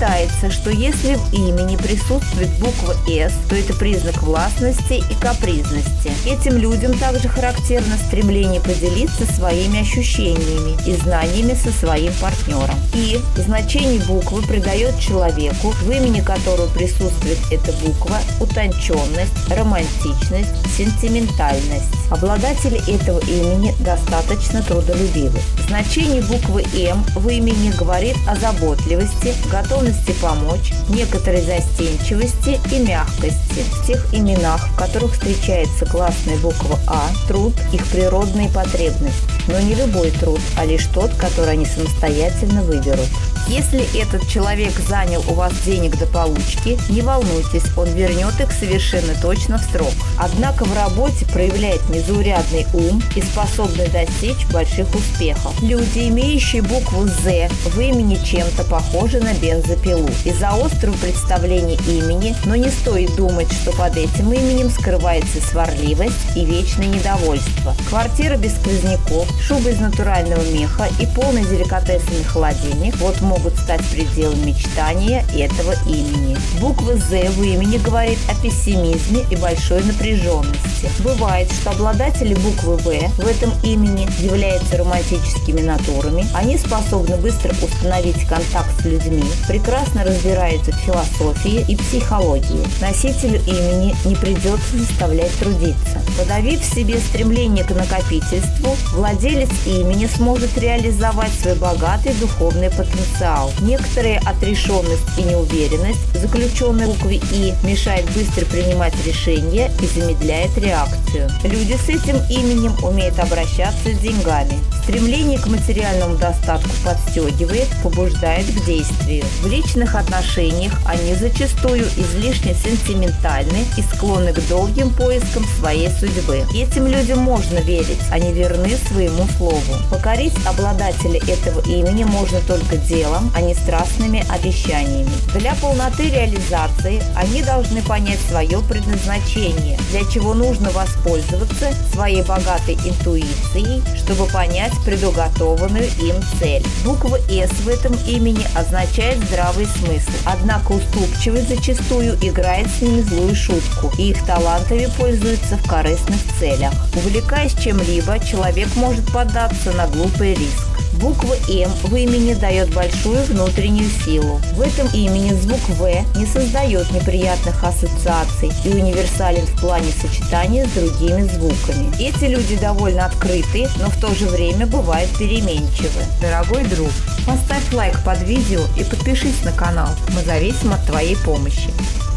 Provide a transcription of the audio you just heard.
Считается, что если в имени присутствует буква «С», то это признак властности и капризности. Этим людям также характерно стремление поделиться своими ощущениями и знаниями со своим партнером. И значение буквы придает человеку, в имени которого присутствует эта буква, утонченность, романтичность, сентиментальность. Обладатели этого имени достаточно трудолюбивы. Значение буквы «М» в имени говорит о заботливости, готовности помочь, некоторой застенчивости и мягкости. В тех именах, в которых встречается гласная буква «А», труд – их природные потребности. Но не любой труд, а лишь тот, который они самостоятельно выберут. Если этот человек занял у вас денег до получки, не волнуйтесь, он вернет их совершенно точно в срок. Однако в работе проявляет незаурядный ум и способный достичь больших успехов. Люди, имеющие букву «З» в имени, чем-то похожи на бензопилу из-за острого представления имени, но не стоит думать, что под этим именем скрывается сварливость и вечное недовольство. Квартира без сквозняков, шуба из натурального меха и полный деликатесами холодильник – вот могут стать пределом мечтания этого имени. Буква «З» в имени говорит о пессимизме и большой напряженности. Бывает, что обладатели буквы «В» в этом имени являются романтическими натурами. Они способны быстро установить контакт с людьми, прекрасно разбираются в философии и психологии. Носителю имени не придется заставлять трудиться. Подавив в себе стремление к накопительству, владелец имени сможет реализовать свой богатый духовный потенциал. Некоторая отрешенность и неуверенность, заключенная в букве «И», мешает быстро принимать решения и замедляет реакцию. Люди с этим именем умеют обращаться с деньгами. Стремление к материальному достатку подстегивает, побуждает к действию. В личных отношениях они зачастую излишне сентиментальны и склонны к долгим поискам своей судьбы. Этим людям можно верить, они верны своему слову. Покорить обладателя этого имени можно только делом, а не страстными обещаниями. Для полноты реализации они должны понять свое предназначение, для чего нужно воспользоваться своей богатой интуицией, чтобы понять предуготованную им цель. Буква «С» в этом имени означает здравый смысл, однако уступчивость зачастую играет с ними злую шутку, и их талантами пользуются в корыстных целях. Увлекаясь чем-либо, человек может поддаться на глупый риск. Буква «М» в имени дает большую внутреннюю силу. В этом имени звук «В» не создает неприятных ассоциаций и универсален в плане сочетания с другими звуками. Эти люди довольно открыты, но в то же время бывают переменчивы. Дорогой друг, поставь лайк под видео и подпишись на канал. Мы зависим от твоей помощи.